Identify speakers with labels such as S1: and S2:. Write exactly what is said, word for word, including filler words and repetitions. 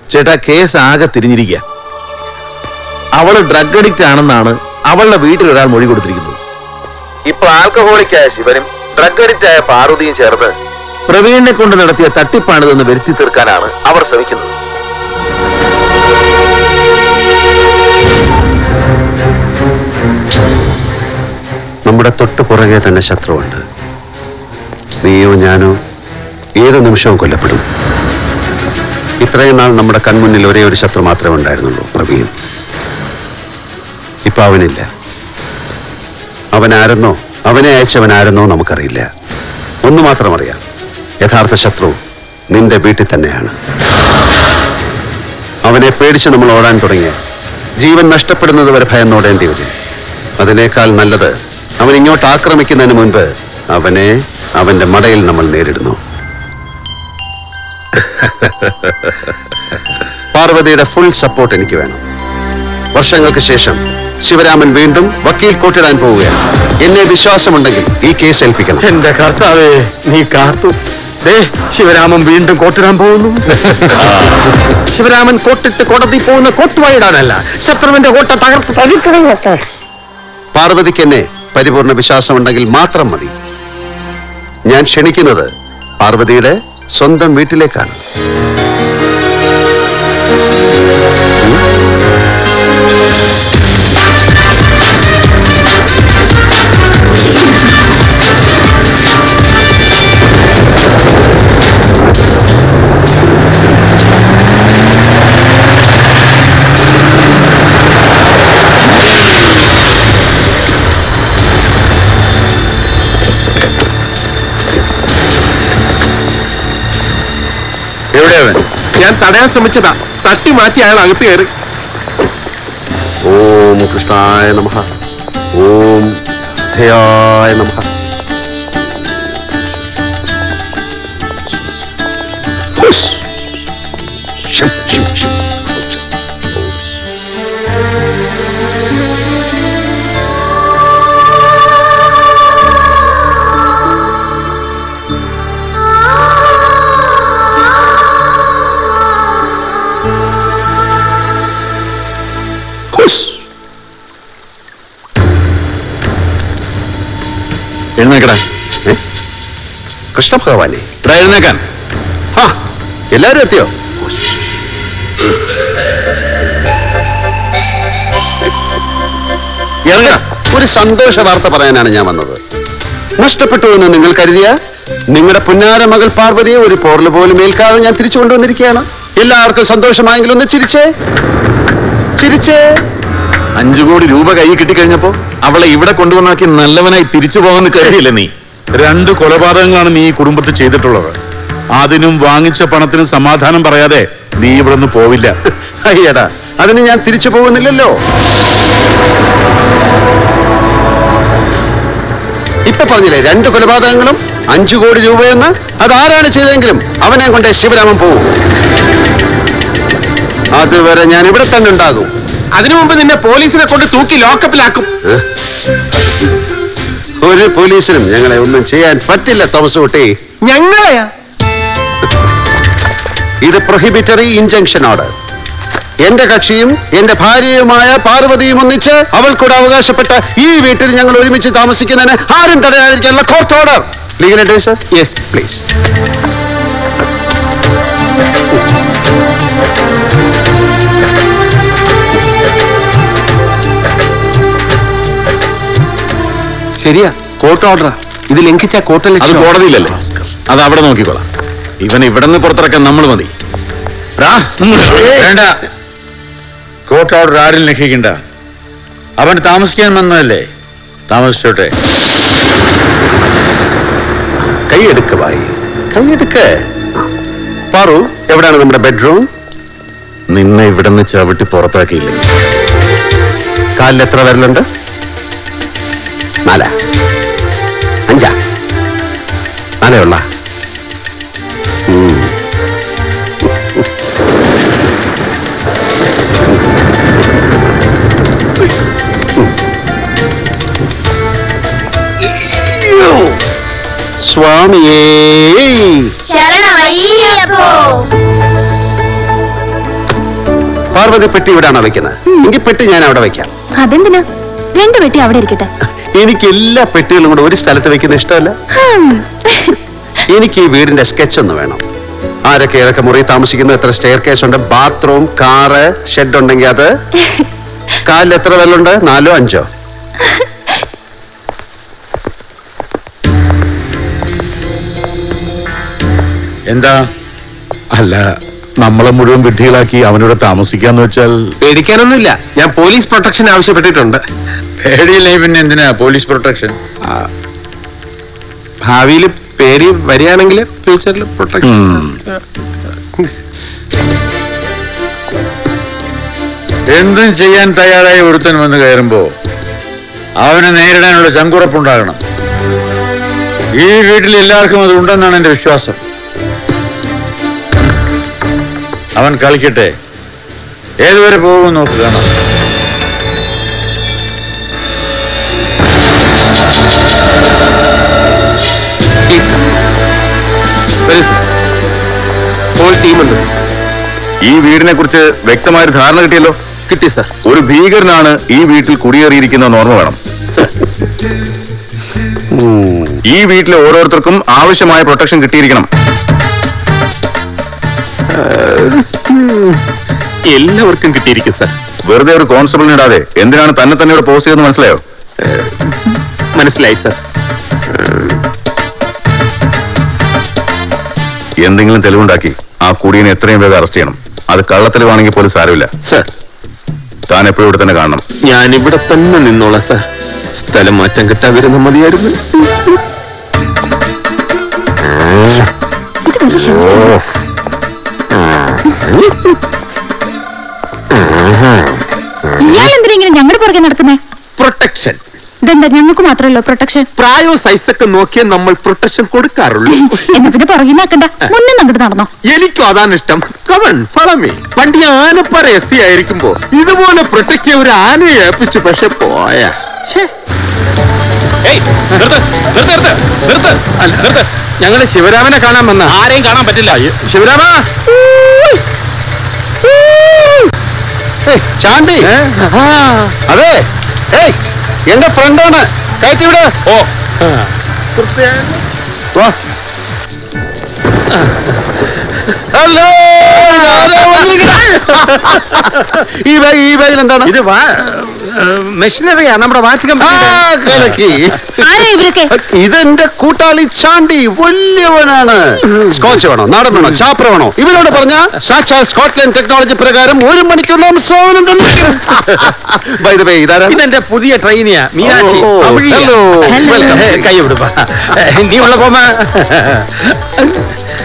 S1: ചേട്ടാ കേസ് ആകെ തിരിഞ്ഞിരിക്കുക. അവള് ഡ്രഗ് അഡിക്റ്റ് ആണെന്നാണ് അവളുടെ വീട്ടിൽ ഒരാൾ മൊഴി കൊടുത്തിരിക്കുന്നത്. ഇപ്പൊ ആൽക്കഹോളിക്കായ ശിവനും ഡ്രഗ് അഡിക്റ്റ് ആയ പാർവതിയും ചേർന്ന് പ്രവീണിനെ കൊണ്ട് നടത്തിയ തട്ടിപ്പാണിതെന്ന് വരുത്തി തീർക്കാനാണ് അവർ ശ്രമിക്കുന്നത്.
S2: നമ്മുടെ തൊട്ടു പുറകെ തന്നെ ശത്രുവുണ്ട്. നീയോ ഞാനോ ഏത് നിമിഷവും കൊല്ലപ്പെടും. ഇത്രയും നാൾ നമ്മുടെ കൺമുന്നിൽ ഒരേ ഒരു ശത്രു മാത്രമേ ഉണ്ടായിരുന്നുള്ളൂ, പ്രവീൺ. ഇപ്പൊ അവനില്ല. അവനാരെന്നോ അവനെ അയച്ചവനാരെന്നോ നമുക്കറിയില്ല. ഒന്നു മാത്രം അറിയാം, യഥാർത്ഥ ശത്രു നിന്റെ വീട്ടിൽ തന്നെയാണ്. അവനെ പേടിച്ച് നമ്മൾ ഓടാൻ തുടങ്ങിയ ജീവൻ നഷ്ടപ്പെടുന്നത് വരെ ഭയന്നോടേണ്ടി വരും. അതിനേക്കാൾ നല്ലത് അവൻ ഇങ്ങോട്ട് ആക്രമിക്കുന്നതിന് മുൻപ് അവനെ അവന്റെ മടയിൽ നമ്മൾ നേരിടുന്നു. പാർവതിയുടെ ഫുൾ സപ്പോർട്ട് എനിക്ക് വേണം. വർഷങ്ങൾക്ക് ശേഷം ശിവരാമൻ വീണ്ടും വക്കീൽ കോട്ടിടാൻ പോവുകയാണ്. എന്നെ വിശ്വാസമുണ്ടെങ്കിൽ ഈ കേസ് ഏൽപ്പിക്കണം.
S3: എന്റെ കർത്താവേ, നീ കാത്തു. ശിവരാമൻ വീണ്ടും കോട്ടിടാൻ പോകുന്നു. ശിവരാമൻ കോട്ടിട്ട് കോടതി പോകുന്ന കോട്ടുവായിടാനല്ല, ശത്രുവിന്റെ കോട്ട തകർത്ത് തരിക്കണമൊക്കെ.
S2: പാർവതിക്ക് എന്നെ പരിപൂർണ വിശ്വാസമുണ്ടെങ്കിൽ മാത്രം മതി. ഞാൻ ക്ഷണിക്കുന്നത് പാർവതിയുടെ സ്വന്തം വീട്ടിലേക്കാണ്.
S3: എവിടെയാണ്? ഞാൻ തടയാൻ ശ്രമിച്ചതാ, തട്ടി മാറ്റി അയാൾ അകത്ത് കയറി.
S2: ഓം കൃഷ്ണായ നമഃ, ഓം ഹയായ നമഃ.
S1: എഴുന്നേക്കടാ.
S2: കൃഷ്ണ ഭഗവാനെ,
S1: എഴുന്നേക്കാൻ.
S2: ആ എല്ലാരും എത്തിയോ?
S1: ഇറങ്ങ.
S2: ഒരു സന്തോഷ വാർത്ത പറയാനാണ് ഞാൻ വന്നത്. നഷ്ടപ്പെട്ടു എന്ന് നിങ്ങൾ കരുതിയ നിങ്ങളുടെ പുന്നാര മകൾ പാർവതിയെ ഒരു പോർല് പോലും ഏൽക്കാതെ ഞാൻ തിരിച്ചു കൊണ്ടുവന്നിരിക്കുകയാണ്. എല്ലാവർക്കും സന്തോഷമായെങ്കിലും ഒന്ന് ചിരിച്ചേ, ചിരിച്ചേ.
S1: അഞ്ചു കോടി രൂപ കൈ കിട്ടിക്കഴിഞ്ഞപ്പോ അവളെ ഇവിടെ കൊണ്ടുവന്നാക്കി നല്ലവനായി തിരിച്ചു പോകാന്ന് കരുതിയില്ല നീ.
S4: രണ്ട് കൊലപാതകങ്ങളാണ് നീ ഈ കുടുംബത്തിൽ ചെയ്തിട്ടുള്ളത്. അതിനും വാങ്ങിച്ച പണത്തിനും സമാധാനം പറയാതെ നീ ഇവിടെ നിന്ന് പോവില്ല.
S2: അയ്യടാ, അതിന് ഞാൻ തിരിച്ചു പോകുന്നില്ലല്ലോ. ഇപ്പൊ പറഞ്ഞില്ലേ, രണ്ട് കൊലപാതകങ്ങളും അഞ്ചു കോടി രൂപയെന്ന്. അതാരാണ് ചെയ്തെങ്കിലും അവനെ കൊണ്ട് ശിവരാമൻ പോവും. അതുവരെ ഞാൻ ഇവിടെ തന്നെ ഉണ്ടാകും.
S3: അതിനു മുമ്പ് നിന്നെ പോലീസിനെ കൊണ്ട് തൂക്കി ലോക്കപ്പിലാക്കും.
S2: ഒരു പോലീസിനും ഞങ്ങളെ ഒന്നും ചെയ്യാൻ പറ്റില്ല തോമസ് കുട്ടി.
S3: ഞങ്ങളെയാ?
S2: ഇത് പ്രൊഹിബിറ്ററി ഇൻജങ്ഷൻ ഓർഡർ. എന്റെ കക്ഷിയും എന്റെ ഭാര്യയുമായ പാർവതിയും ഒന്നിച്ച് അവൾക്കൂടെ അവകാശപ്പെട്ട ഈ വീട്ടിൽ ഞങ്ങൾ ഒരുമിച്ച് താമസിക്കുന്നതിന് ആരും തടയാതിരിക്കാനുള്ള court order. Legal adviser? Yes please.
S3: ശരിയാ, കോർട്ട് ഓർഡറാ. ഇത് ലംഘിച്ച കോർട്ട്
S1: അത് കോടതിയിലല്ലേ, അത് അവിടെ നോക്കിക്കോളാം. ഇവൻ ഇവിടെ നിന്ന് പുറത്തിറക്കാൻ നമ്മൾ മതി.
S4: വേണ്ട, കോർട്ട് ഓർഡർ ആരും ലംഘിക്കണ്ട. അവൻ താമസിക്കാൻ വന്നതല്ലേ, താമസിച്ചോട്ടെ.
S2: കൈയെടുക്ക് ഭായി, കൈയെടുക്ക്. പാറു, എവിടെയാണ് നമ്മുടെ ബെഡ്റൂം?
S1: നിന്നെ ഇവിടെ നിന്ന് ചവിട്ടി പുറത്താക്കിയില്ല.
S2: കാലിൽ എത്ര വിരലുണ്ട്? നാല അഞ്ചാ നാലേ സ്വാമിയേ ശരണമയ്യപ്പോ. പാർവതി പെട്ടി ഇവിടാണോ വെക്കുന്നത്? എങ്കിൽ പെട്ടി ഞാൻ അവിടെ വെക്കാം.
S5: അതെന്തിനാ? രണ്ട് പെട്ടി അവിടെ ഇരിക്കട്ടെ.
S2: എനിക്ക് എല്ലാ പെട്ടികളും കൂടെ ഒരു സ്ഥലത്ത് വെക്കുന്ന ഇഷ്ടമല്ല. എനിക്ക് ഈ വീടിന്റെ സ്കെച്ച് ഒന്ന് വേണം. ആരൊക്കെ ഏതൊക്കെ മുറി താമസിക്കുന്നു, എത്ര സ്റ്റെയർ കേസ് ഉണ്ട്, ബാത്റൂം, കാറ്, ഷെഡ് ഉണ്ടെങ്കിൽ അത്, കാലിൽ എത്ര വെല്ലുണ്ട്, നാലോ അഞ്ചോ?
S4: എന്താ? അല്ല, നമ്മളെ മുഴുവൻ വിഡ്ഢികളാക്കി അവനിവിടെ താമസിക്കാന്ന് വെച്ചാൽ?
S3: പേടിക്കാനൊന്നുമില്ല, ഞാൻ പോലീസ് പ്രൊട്ടക്ഷൻ ആവശ്യപ്പെട്ടിട്ടുണ്ട്.
S4: പേടിയില്ലേ പിന്നെ എന്തിനാ പോലീസ് പ്രൊട്ടക്ഷൻ?
S3: ഭാവിയിൽ പേടി വരികയാണെങ്കിൽ ഫ്യൂച്ചറിൽ പ്രൊട്ടക്ഷൻ.
S4: എന്തും ചെയ്യാൻ തയ്യാറായി ഒരുത്തൻ വന്ന് കയറുമ്പോ അവനെ നേരിടാനുള്ള ചങ്കുറപ്പുണ്ടാകണം. ഈ വീട്ടിൽ എല്ലാവർക്കും അത് ഉണ്ടെന്നാണ് എന്റെ വിശ്വാസം. അവൻ കളിക്കട്ടെ, ഏതുവരെ പോകും നോക്ക് കാണാം.
S1: ഈ വീടിനെ കുറിച്ച് വ്യക്തമായ ധാരണ കിട്ടിയല്ലോ?
S3: കിട്ടി സർ.
S1: ഒരു ഭീകരനാണ് ഈ വീട്ടിൽ കുടിയേറിയിരിക്കുന്ന ഓർമ്മ വേണം. ഈ വീട്ടിലെ ഓരോരുത്തർക്കും ആവശ്യമായ പ്രൊട്ടക്ഷൻ കിട്ടിയിരിക്കണം.
S3: എല്ലാവർക്കും കിട്ടിയിരിക്കും സർ.
S1: വെറുതെ ഒരു കോൺസ്റ്റബിളിന് ഇടാതെ എന്തിനാണ് തന്നെ തന്നെ ഇവിടെ പോസ്റ്റ് ചെയ്തെന്ന് മനസ്സിലായോ?
S3: മനസ്സിലായി സർ.
S1: എന്തെങ്കിലും തെളിവുണ്ടാക്കി ആ കുടിയനെ എത്രയും വേഗം അറസ്റ്റ് ചെയ്യണം. അത് കള്ളത്തെളിവാണെങ്കിൽ പോലും സാരമില്ല
S3: സർ.
S1: താൻ എപ്പോഴും ഇവിടെ തന്നെ കാണണം.
S3: ഞാൻ ഇവിടെ തന്നെ നിന്നോളാം സർ. സ്ഥലം മാറ്റം കിട്ടാൻ വരുന്ന മതിയായിരുന്നു.
S5: ഇയാളെന്തിനാ ഇങ്ങനെ ഞങ്ങളുടെ പുറകെ നടക്കുന്നേ?
S3: പ്രൊട്ടക്ഷൻ.
S5: ഇതെന്താ ഞങ്ങൾക്ക് മാത്രമല്ലോ പ്രൊട്ടക്ഷൻ?
S3: പ്രായവും സൈസൊക്കെ നോക്കിയേ നമ്മൾ പ്രൊട്ടക്ഷൻ കൊടുക്കാറുള്ളൂ.
S5: എന്നാ പിന്നെ പുറകെ നടക്കണ്ട, മുന്നേ അങ്ങോട്ട് നടന്നോ.
S3: എനിക്കും അതാണ് ഇഷ്ടം. Come on follow me. പണ്ട് ഈ ആനപ്പറ എസ് സി ആയിരിക്കുമ്പോ ഇതുപോലെ പ്രൊട്ടക്ട് ചെയ്യാൻ ഒരു ആനയെ ഏൽപ്പിച്ചു. പക്ഷെ പോയാ ഞങ്ങള് ശിവരാമനെ കാണാൻ വന്ന. ആരെയും കാണാൻ പറ്റില്ല. ശിവരാമ,
S2: ചാണ്ടി. അതെ, എന്റെ ഫ്രണ്ടാണ്. കയറ്റിവിടെ.
S3: ഓ
S2: ഹലോ. ഈ ബാഗ് ഈ ബാഗിൽ എന്താണ്?
S3: ഇത് മെഷീനറിയാ, നമ്മുടെ വാച്ച് കമ്പനി.
S2: ഇതെന്റെ കൂട്ടാളി ചാണ്ടി, വലിയവനാണ്. സ്കോച്ച് വേണോ, നാടൻ വേണോ, ചാപ്ര വേണോ? ഇവരോട് പറഞ്ഞ സാക്ഷാ സ്കോട്ട്ലൻഡ് ടെക്നോളജി പ്രകാരം ഒരു മണിക്കൂറിലും സാധനം. ഇതാരാ?
S3: ഇതെന്റെ പുതിയ ട്രെയിനിയാ, മീനാക്ഷി. കൈ വിടുപ്പാ, നീ ഉള്ള പോമ.